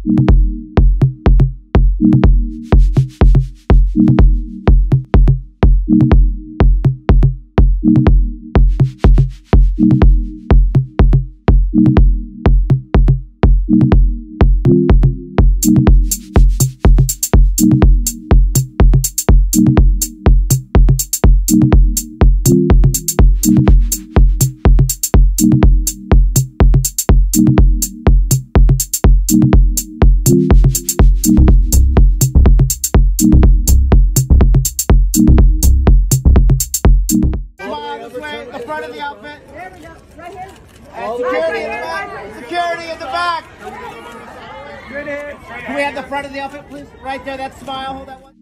The front of the outfit. There we go. Right here. And security in the back. Security in the back. Good hit. Can we have the front of the outfit, please? Right there. That smile. Hold that one.